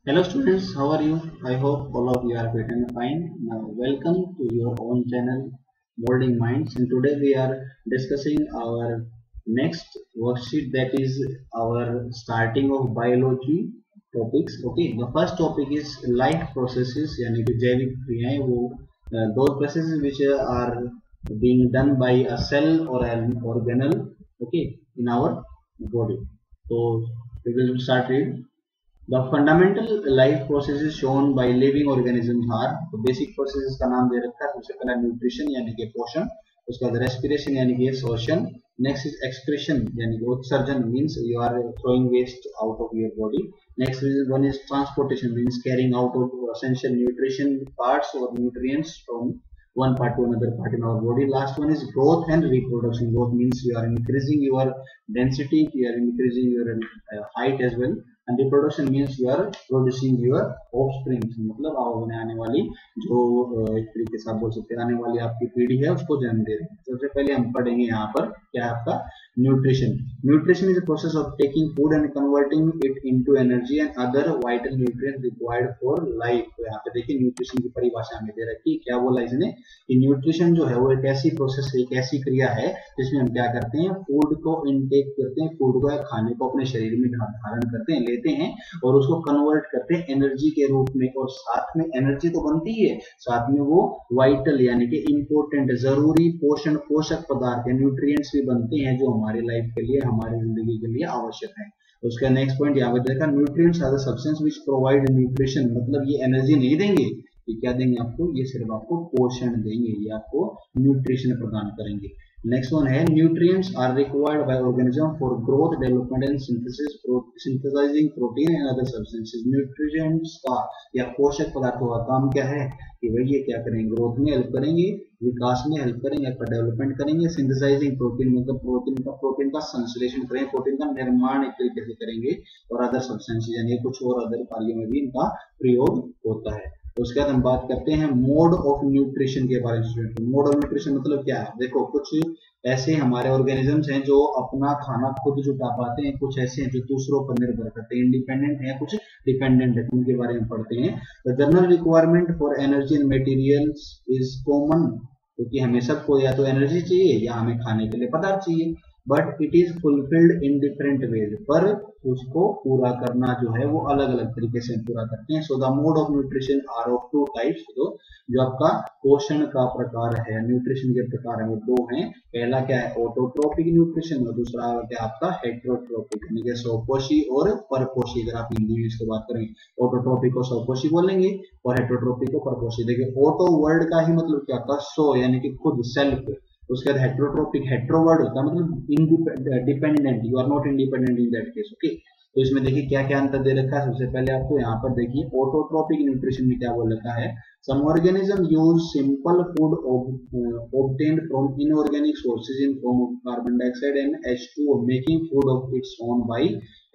Hello students, how are you? I hope all of you are fit and fine. Now welcome to your own channel Molding Minds, and today we are discussing our next worksheet, that is our starting of biology topics. Okay, the first topic is life processes यानी कि जैविक क्रियाएं, वो those processes which are being done by a cell or an organelle, okay, in our body. So we will start read. The fundamental life processes shown by living organisms are, तो basic processes का नाम दे रखा है। सबसे पहला nutrition यानी कि पोषण, उसके बाद रेस्पिरेशन यानी कि श्वसन, नेक्स्ट इज एक्सक्रीशन यानी कि उत्सर्जन, means you are throwing waste out of your body. Next one is transportation, means carrying out of essential nutrition parts और nutrients from one part to another part in our body. Last one is growth and reproduction. Growth means you are increasing your density, you are increasing your height as well, and reproduction means you are producing your offspring, मतलब आपने आने वाली जो एक तरीके से आप बोल सकते हैं आने वाली आपकी पीढ़ी है उसको जन्म दे रहे हैं। सबसे पहले हम पढ़ेंगे यहाँ पर क्या है आपका nutrition. Nutrition is the process of taking food and converting it into energy and other vital nutrients required for life. तो यहाँ पे देखिए न्यूट्रिशन की परिभाषा हमें दे रखी है। क्या बोला इसने कि न्यूट्रिशन जो है वो एक ऐसी प्रोसेस है, एक ऐसी क्रिया है जिसमें हम क्या करते हैं, फूड को इनटेक करते हैं, फूड को खाने को अपने शरीर में धारण करते हैं, लेते हैं और उसको कन्वर्ट करते हैं एनर्जी के रूप में। और साथ में एनर्जी तो बनती ही है, साथ में वो वाइटल यानी कि इंपॉर्टेंट जरूरी पोषक पदार्थ या न्यूट्रिएंट्स भी बनते हैं जो हमारी लाइफ के लिए, हमारी जिंदगी के लिए आवश्यक है। उसका नेक्स्ट पॉइंट यहाँ पे देखा, nutrients are the substance which provide nutrition, मतलब ये एनर्जी नहीं देंगे, ये क्या देंगे आपको, ये सिर्फ आपको पोषण देंगे, ये आपको न्यूट्रिशन प्रदान करेंगे। नेक्स्ट वन है nutrients are required by organism for growth development and synthesising protein and other substances. Nutrients का या पोषक पदार्थों का काम क्या है कि भाई ये क्या करेंगे, ग्रोथ में हेल्प करेंगे, विकास में हेल्प करेंगे, आपका डेवलपमेंट करेंगे, सिंथेसाइजिंग प्रोटीन मतलब प्रोटीन का संश्लेषण करेंगे, प्रोटीन का निर्माण एक तरीके से करेंगे, और अदर सब्सटेंसेस यानी कुछ और अदर कार्यों में भी इनका प्रयोग होता है। उसके बाद हम बात करते हैं मोड ऑफ न्यूट्रिशन के बारे में। मोड ऑफ न्यूट्रिशन मतलब क्या है, देखो कुछ ऐसे हमारे ऑर्गेनिजम्स हैं जो अपना खाना खुद जुटा पाते हैं, कुछ ऐसे हैं जो दूसरों पर निर्भर करते हैं, इंडिपेंडेंट हैं, कुछ डिपेंडेंट है, उनके बारे में पढ़ते हैं। The general requirement for energy and materials is common, क्योंकि हमें सबको या तो एनर्जी चाहिए या हमें खाने के लिए पदार्थ चाहिए, but it is fulfilled in different ways, पर उसको पूरा करना जो है वो अलग अलग तरीके से पूरा करते हैं। So the mode of nutrition are of two types, तो जो आपका पोषण का प्रकार है, न्यूट्रिशन के प्रकार है वो दो हैं। पहला क्या है ऑटोट्रोपिक न्यूट्रिशन, और दूसरा क्या आपका हेट्रोट्रोपिक, यानी कि स्वपोषी और परपोषी। अगर आप हिंदी में इसको बात करें, ऑटोट्रोपिक को स्वपोषी बोलेंगे और हेट्रोट्रोपिक को परपोषी। देखिए ऑटो वर्ड का ही मतलब क्या होता है, सो यानी कि खुद, सेल्फ। उसके बाद हेट्रोट्रोपिक, हेट्रो वर्ड होता है मतलब dependent, you are not independent in that case. Okay, तो इसमें देखिए क्या क्या अंतर दे रखा है। सबसे पहले आपको यहाँ पर देखिए ऑटोट्रोपिक न्यूट्रिशन में क्या बोल रखा है, some organism use simple food obtained from inorganic sources in form of carbon dioxide and H2O, making food of its own by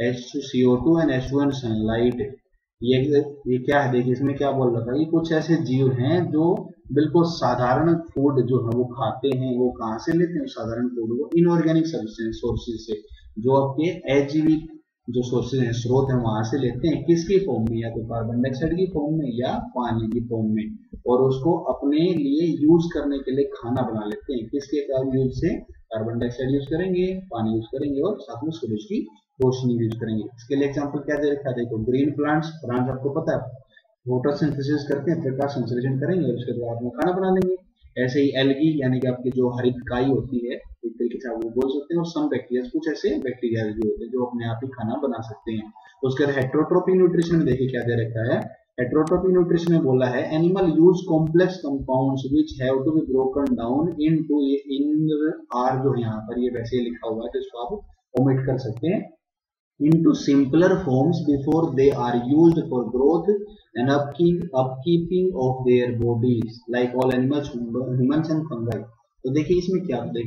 H2CO2 and H2 and sunlight। ये क्या है, देखिए इसमें क्या बोल रखा है, ये कुछ ऐसे जीव हैं जो बिल्कुल साधारण फूड जो है वो खाते हैं। वो कहाँ से लेते हैं साधारण फूड, वो इनऑर्गेनिक सोर्सेज से, जो आपके अजीविक जो सोर्सेज हैं, स्रोत हैं, वहां से लेते हैं। किसकी फॉर्म में, या तो कार्बन डाइऑक्साइड की फॉर्म में या पानी की फॉर्म में, और उसको अपने लिए यूज करने के लिए खाना बना लेते हैं। किसके कारण यूज से, कार्बन डाइऑक्साइड यूज करेंगे, पानी यूज करेंगे और साथ में सूरज की रोशनी यूज करेंगे। इसके लिए एग्जाम्पल क्या दे रखा है, देखो ग्रीन प्लांट्स आपको पता है फोटोसिंथेसिस करते हैं, प्रकाश संश्लेषण करेंगे और उसके बाद में खाना बना लेंगे। ऐसे ही एल्गी यानी कि आपकी जो हरित काई होती है, एक तरीके से आप वो बोल सकते हैं, और सम बैक्टीरिया, कुछ ऐसे बैक्टीरिया भी होते हैं जो अपने आप ही खाना बना सकते हैं। उसके बाद हेट्रोट्रोपिक न्यूट्रिशन में देखिए क्या दे रखा है, हेट्रोट्रोपिक न्यूट्रिशन में बोला है animal use complex compounds which have to be broken down into, इन आर जो यहाँ पर ये वैसे लिखा हुआ है तो इसको आप ओमिट कर सकते हैं, into simpler forms before they are used for growth and upkeeping of their bodies like all animals, humans and fungi। तो देखिए इसमें क्या, देखिए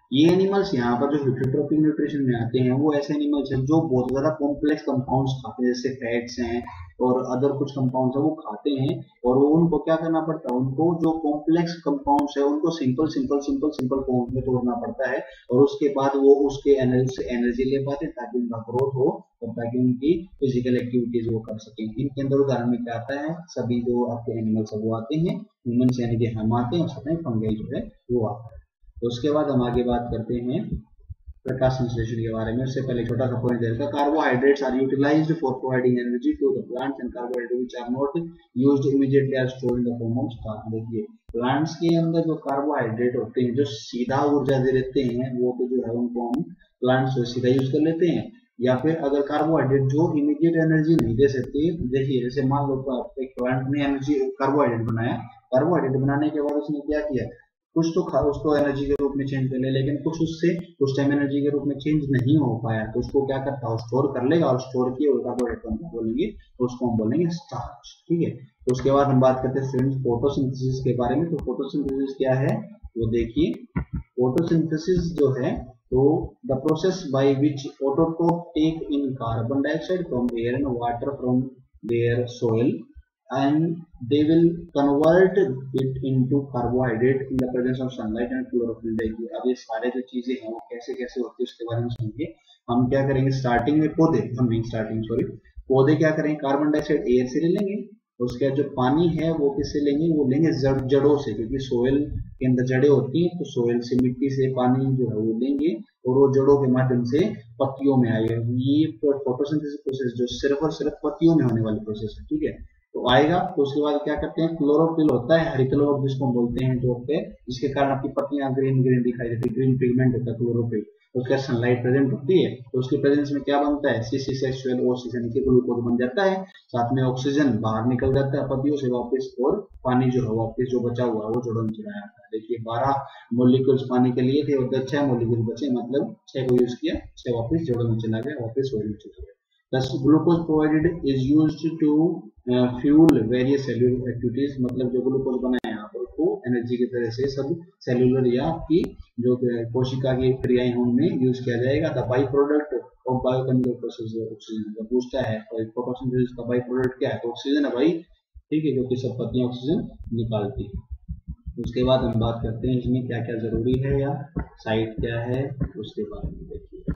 ये एनिमल्स यहाँ पर जो हेटेरोट्रॉपिक न्यूट्रिशन में आते हैं वो ऐसे एनिमल्स हैं जो बहुत ज्यादा कॉम्प्लेक्स कंपाउंड्स खाते हैं, जैसे फैट्स हैं और अदर कुछ कंपाउंड्स है वो खाते हैं, और वो उनको क्या करना पड़ता है, उनको जो कॉम्प्लेक्स कंपाउंड्स है उनको simple simple simple simple form में तोड़ना पड़ता है, और उसके बाद वो उसके एनर्जी से एनर्जी ले पाते हैं ताकि उनका ग्रोथ हो और ताकि उनकी फिजिकल एक्टिविटीज वो कर सकें। इनके अंदर उदाहरण में क्या आता है, सभी जो आपके एनिमल्स है वो आते हैं, ह्यूमन्स यानी कि हम आते हैं, और साथ में फंगाई जो है वो आता है। तो उसके बाद हम आगे बात करते हैं प्रकाश संश्लेषण के बारे में। उससे पहले छोटा सा पॉइंट देगा, carbohydrates are utilised for providing energy to the plants and carbohydrates which are not used immediately are stored in the form of starch. देखिए प्लांट्स के अंदर जो कार्बोहाइड्रेट होते हैं जो सीधा ऊर्जा दे देते हैं वो तो जो है उनको हम प्लांट्स से सीधा यूज कर लेते हैं, या फिर अगर कार्बोहाइड्रेट जो इमीडिएट एनर्जी नहीं दे सकते, देखिए जैसे मान लो एक प्लांट ने एनर्जी कार्बोहाइड्रेट बनाया, कार्बोहाइड्रेट बनाने के बाद उसने क्या किया, कुछ तो उसको एनर्जी के रूप में चेंज कर ले, लेकिन कुछ उससे कुछ टाइम एनर्जी के रूप में चेंज नहीं हो पाया, तो उसको क्या करता है, स्टोर कर लेगा, और स्टोर किए हुए कार्बोहाइड्रेट को हम बोलेंगे, तो उसको हम बोलेंगे स्टार्च। ठीक है, तो उसके बाद हम बात करते हैं फोटोसिंथेसिस के बारे में। तो फोटोसिंथेसिस क्या है वो देखिए, फोटोसिंथेसिस जो है तो the process by which autotroph take in carbon dioxide from air and water from their soil and they will convert it into carbohydrate in the presence of sunlight and chlorophyll। देखिए अब ये सारे जो चीजें हैं वो कैसे कैसे होती है उसके बारे में समझिए। हम क्या करेंगे, स्टार्टिंग में पौधे क्या करेंगे, कार्बन डाइऑक्साइड एयर से ले लेंगे, उसके बाद जो पानी है वो किससे लेंगे, वो लेंगे जड़ों से, क्योंकि सोयल के अंदर जड़ें होती हैं, तो सोयल से मिट्टी से पानी जो है वो लेंगे और वो जड़ों के माध्यम से पत्तियों में आएगा। ये फोटोसिंथेसिस प्रोसेस जो सिर्फ और सिर्फ पत्तियों में होने वाली प्रोसेस है। ठीक है, तो आएगा, तो उसके बाद क्या करते हैं, क्लोरोफिल होता है, हरित लोग जिसको हम बोलते हैं जो पे, जिसके कारण आपकी पत्तियां ग्रीन ग्रीन दिखाई देती है, ग्रीन पिगमेंट होता है क्लोरोफिल। उसके बाद सनलाइट प्रेजेंट होती है, तो उसके प्रेजेंस में क्या बनता है, C6H12O6 यानी कि ग्लूकोज बन जाता है, साथ में ऑक्सीजन बाहर निकल जाता है पत्तियों से वापस, और पानी जो है वापस जो बचा हुआ है वो जोड़ों में चला जाता है। देखिए 12 मोलिक्यूल्स पानी के लिए थे और 6 मोलिक्यूल बचे, मतलब 6 को यूज किया, 6 वापस जोड़ों में चला गया, वापस सोइल में चला गया। Thus, glucose provided is used to fuel various cellular activities। मतलब जो ग्लूकोज बना है यहाँ पर उसको एनर्जी की तरह से सब सेलुलर या आपकी जो कोशिका की क्रियाएं हैं उनमें यूज किया जाएगा। The by product of biochemical process oxygen पूछता है, फोटोसिंथेसिस का बाई प्रोडक्ट क्या है, तो ऑक्सीजन है भाई। ठीक है, क्योंकि सब पत्तियां ऑक्सीजन निकालती है। उसके बाद हम बात करते हैं इसमें क्या क्या जरूरी है या साइट क्या है उसके बारे में। देखिए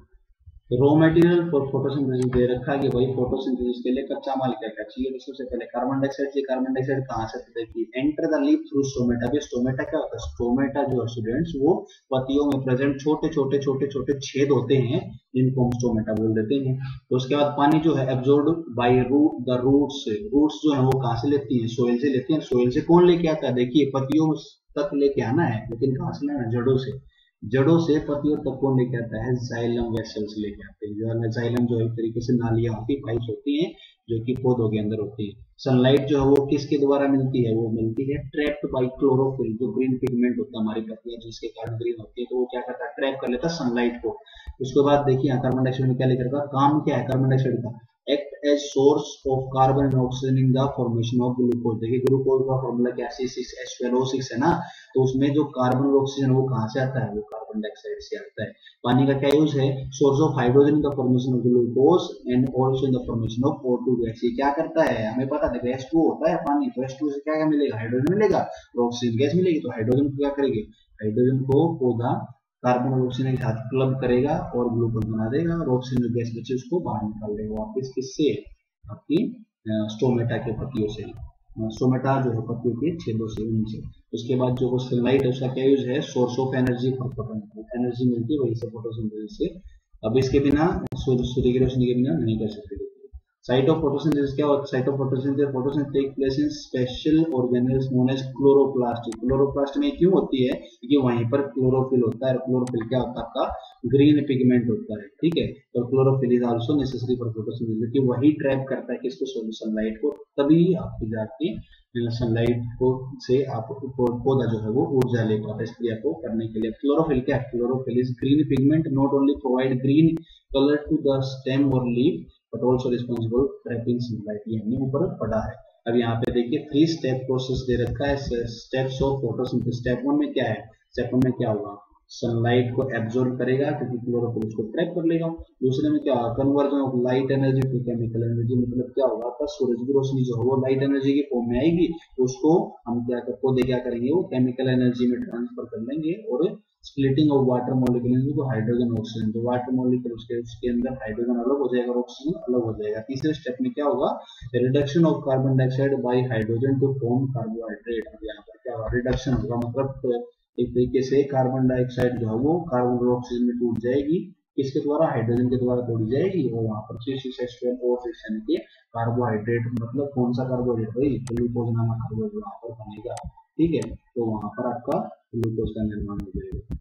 रॉ मटेरियल फॉर फोटोसिंथेसिस दे रखा है कि भाई फोटोसिंथेसिस के लिए कच्चा माल क्या क्या चाहिए। तो सबसे पहले कार्बन डाइऑक्साइड चाहिए। कार्बन डाइऑक्साइड कहाँ से, देखिए enter the leaf through stomata. अभी स्टोमेटा क्या होता है, स्टोमेटा जो है स्टूडेंट्स वो पत्तियों में प्रेजेंट छोटे छोटे छोटे छोटे छेद होते हैं जिनको हम स्टोमेटा बोल देते हैं। तो उसके बाद पानी जो है absorb by root the roots से, रूट्स जो है वो कहाँ से लेती है, सोइल से लेती है। सोइल से कौन लेके आता है, देखिए पत्तियों तक लेके आना है, लेकिन कहाँ से लेना, जड़ों से। जड़ों से पत्तियों तक कौन लेके आता है, जाइलम वेसल्स लेके आते हैं। जो है जाइलम जो एक तरीके से नालियां होती है, पाइप्स होती हैं जो कि पौधों के अंदर होती है। सनलाइट जो है वो किसके द्वारा मिलती है, वो मिलती है ट्रैप्ड बाय क्लोरोफिल। जो ग्रीन पिगमेंट होता है हमारी पत्तियां जिसके कारण ग्रीन होती है, तो वो क्या करता है, ट्रैप कर लेता है सनलाइट को। उसके बाद देखिए कार्बन डाइऑक्साइड में क्या लेकर का काम क्या है, कार्बन डाइऑक्साइड का act as source of carbon and oxygen in the formation of glucose. देखिए ग्लूकोज का फॉर्मूला क्या है, C6H12O6 है ना, तो उसमें जो कार्बन और ऑक्सीजन वो कहाँ से आता है, वो कार्बन डाइऑक्साइड से आता है। पानी का क्या यूज है, source of hydrogen in the formation of glucose and also in the formation of O2 gas. ये क्या करता है, हमें पता है H2O होता है पानी, तो H2O से क्या मिलेगा, हाइड्रोजन मिलेगा और ऑक्सीजन गैस मिलेगी। तो हाइड्रोजन को क्या करेंगे, हाइड्रोजन को पौधा कार्बन और ऑक्सीजन के साथ क्लब करेगा और ग्लूकोज बना देगा, और ऑक्सीजन जो गैस बचे उसको बाहर निकाल देगा वापस, किससे, आपकी स्टोमेटा के पत्तियों से, स्टोमेटा जो है पत्तियों के छेदों से, उनसे। उसके बाद जो सनलाइट है उसका क्या यूज है, source of energy for photosynthesis, energy मिलती है वही से फोटोसिंथेसिस से। अब इसके बिना सूर्य की रोशनी के बिना नहीं कर सकते। साइट ऑफ फोटोसिंथेसिस क्या होता है, site of photosynthesis take place in special organelles known as chloroplast. Chloroplast में क्यों होती है, क्योंकि वहीं पर क्लोरोफिल होता है। क्लोरोफिल क्या होता है, आपका ग्रीन पिगमेंट होता है। ठीक है, तो chlorophyll is also necessary for photosynthesis, क्योंकि वही ट्रैप करता है किसको, सनलाइट को, तभी आपकी जाके सनलाइट को से आप पौधा जो है वो ऊर्जा ले पाता है इस क्रिया को करने के लिए। क्लोरोफिल क्या है, chlorophyll is green pigment not only provide green colour to the stem और leaf but also responsible trapping sunlight. ये हमने ऊपर पढ़ा है। अब यहाँ पे देखिए 3 स्टेप प्रोसेस दे रखा है, स्टेप्स ऑफ फोटोसिंथेसिस। स्टेप 1 में क्या है, स्टेप 1 में क्या होगा, सनलाइट को एब्जॉर्ब करेगा क्योंकि क्लोरोफिल उसको ट्रैप कर लेगा। दूसरे में क्या होगा, conversion of light energy to chemical energy, मतलब क्या होगा, आपका सूरज की रोशनी जो है वो लाइट एनर्जी की फॉर्म में आएगी, उसको हम क्या पौधे क्या करेंगे, वो केमिकल एनर्जी में ट्रांसफर कर लेंगे। और स्प्लिटिंग ऑफ वाटर मॉलिक्यूल को हाइड्रोजन ऑक्सीजन, तो वाटर मॉलिक्यूल उसके अंदर हाइड्रोजन अलग हो जाएगा और ऑक्सीजन अलग हो जाएगा। तीसरे स्टेप में क्या होगा, reduction of carbon dioxide by hydrogen to form carbohydrate. अब यहाँ पर क्या होगा, रिडक्शन होगा, मतलब एक तरीके से कार्बन डाइऑक्साइड जो है वो कार्बन और ऑक्सीजन में टूट जाएगी, किसके द्वारा, हाइड्रोजन के द्वारा तोड़ी जाएगी, और वहां पर C6H12O6 यानी कि कार्बोहाइड्रेट, मतलब कौन सा कार्बोहाइड्रेट भाई, ग्लूकोज नामक कार्बोहाइड्रेट वहां पर बनेगा। ठीक है, तो वहां पर आपका ग्लूकोज का निर्माण हो जाएगा।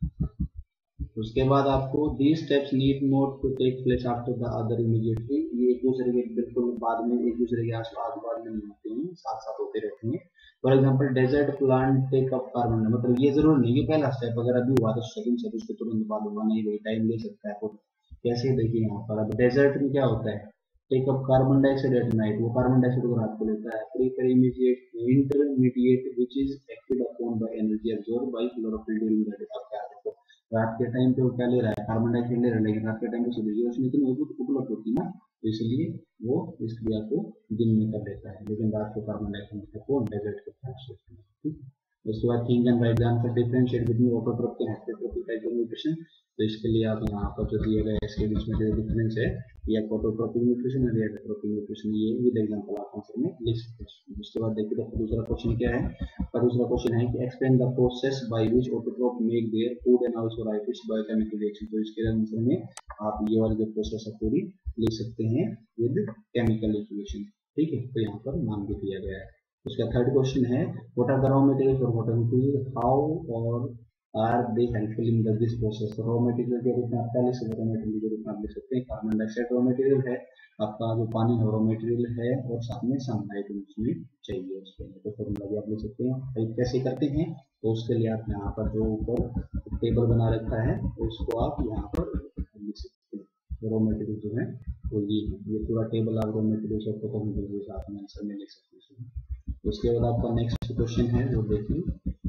उसके बाद आपको the steps need not to take place after the other immediately, ये एक दूसरे के बिल्कुल बाद में, एक दूसरे के आसपास बाद में नहीं होते हैं, साथ साथ होते रहते हैं। For example desert plant take up carbon, मतलब ये जरूर नहीं कि पहला स्टेप अगर अभी हुआ तो सेकंड स्टेप उसके तुरंत बाद होगा, नहीं भाई, टाइम ले सकता है। तो कैसे देखिए यहाँ पर, अब डेजर्ट में क्या होता है, take up carbon dioxide at night, वो कार्बन डाइऑक्साइड को रात को लेता है। Prefer immediate intermediate which is acted upon by energy absorb by chlorophyll during the day. अब क्या देखो, रात के टाइम पे वो क्या ले रहा है, कार्बन डाइऑक्साइड ले रहा है, लेकिन रात के टाइम पे सूर्य की रोशनी इतनी उपलब्ध होती है ना, तो इसलिए वो इस क्रिया को दिन में कर लेता है, लेकिन रात को कार्बन डाइऑक्साइड को डेजर्ट के साथ सोचते हैं। ठीक, उसके बाद think and write the answer, differentiate between autotrophic and heterotrophic type of nutrition. तो इसके लिए आप यहाँ पर जो दिया गया है इसके बीच में जो डिफरेंस है, या ऑटोट्रोपिक न्यूट्रिशन और हेटेरोट्रोपिक न्यूट्रिशन, ये विद एग्जांपल आप आंसर में लिख सकते हैं। उसके बाद देखिए तो दूसरा क्वेश्चन क्या है, और दूसरा क्वेश्चन है कि explain the process by which autotroph make their food and also write its biochemical reaction. तो इसके आंसर में आप ये वाली जो प्रोसेस है पूरी लिख सकते हैं विद केमिकल इक्वेशन। ठीक है, तो यहाँ पर नाम भी दिया गया है। उसका थर्ड क्वेश्चन है, what are the raw material for water material, how और are they helpful in this process. Raw material के रूप में आप पहले से रॉ मटेरियल के रूप में आप लिख सकते हैं, कार्बन डाइऑक्साइड रॉ मटेरियल है, आपका जो पानी है रॉ मटेरियल है, और साथ में सनलाइट उसमें चाहिए उसके लिए, तो फॉर्मूला भी आप लिख सकते हैं। कैसे करते हैं, तो उसके लिए आप यहाँ पर जो ऊपर टेबल बना रखा है उसको आप यहाँ पर लिख सकते हैं। रॉ मटेरियल जो है वो ये पूरा टेबल आप रॉ मटेरियल से साथ में आंसर में लिख सकते हैं। उसके बाद आपका नेक्स्ट क्वेश्चन है वो देखिए,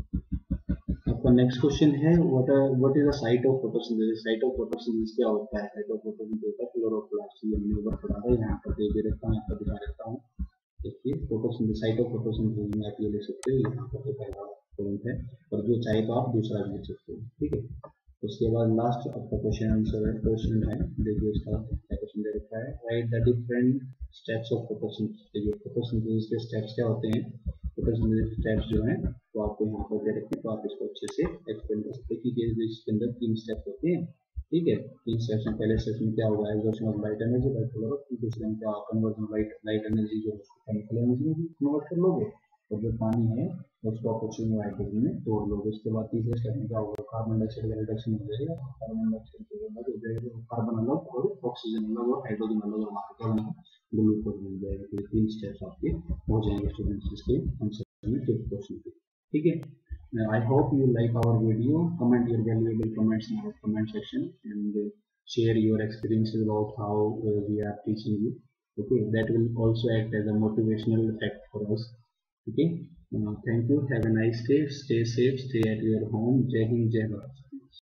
आपका नेक्स्ट क्वेश्चन है what is the site of photosynthesis. Site of photosynthesis क्या होता है, साइट ऑफ फोटोसिंथेसिस होता है क्लोरोप्लास्ट। ये हमने ऊपर पढ़ा है, यहाँ पर दे रखा हूँ, आपको दिखा देता हूँ। देखिए फोटोसिंथेसिस, साइट ऑफ फोटोसिंथेसिस में आप ये लिख सकते हो, यहाँ पर तो पहला पॉइंट है, और जो चाहे तो आप दूसरा भी लिख सकते हो। ठीक है, उसके बाद लास्ट आपका क्वेश्चन आंसर है, क्वेश्चन है, देखिए उसका क्या क्वेश्चन दे रखा है, write the different steps of photosynthesis. ये फोटोसिंथेसिस के स्टेप्स क्या होते हैं, फोटोसिंथेसिस स्टेप्स जो हैं तो आपको यहाँ पर दे रखे हैं, तो आप इसको अच्छे से एक्सप्लेन कर सकते हैं कि इसके अंदर 3 स्टेप होते हैं। ठीक है, 3 स्टेप्स में, पहले स्टेप में क्या होगा, absorption of light energy by chlorophyll, दूसरे में क्या, कन्वर्जन ऑफ लाइट एनर्जी जो केमिकल एनर्जी में कन्वर्ट कर लोगे, और जो पानी है उसको आप ऑक्सीजन और हाइड्रोजन में तोड़ लोगे। उसके बाद तीसरे स्टेप में क्या होगा, कार्बन डाइऑक्साइड का रिडक्शन हो जाएगा, कार्बन डाइऑक्साइड के अलग हो जाएगा, कार्बन अलग और ऑक्सीजन अलग और हाइड्रोजन अलग, और वहाँ क्या बनेगा, ग्लूकोज मिल जाएगा। तो ये 3 स्टेप्स आपके हो जाएंगे स्टूडेंट्स इसके आंसर में फिफ्थ क्वेश्चन के। ठीक है, I hope you like our video. Comment your valuable comments in our comment section and share your experiences about how we are teaching you. Okay, that will also act as a motivational effect for us. Okay, thank you. Have a nice day. Stay safe. Stay at your home. Jai Hind, Jai Bharat.